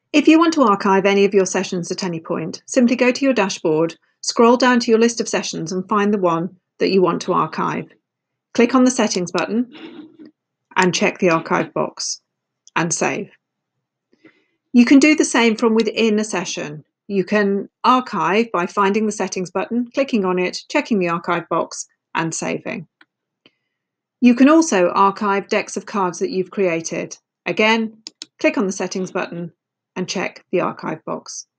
If you want to archive any of your sessions at any point, simply go to your dashboard, scroll down to your list of sessions and find the one that you want to archive. Click on the Settings button and check the Archive box and save. You can do the same from within a session. You can archive by finding the Settings button, clicking on it, checking the Archive box and saving. You can also archive decks of cards that you've created. Again, click on the Settings button and check the Archive box.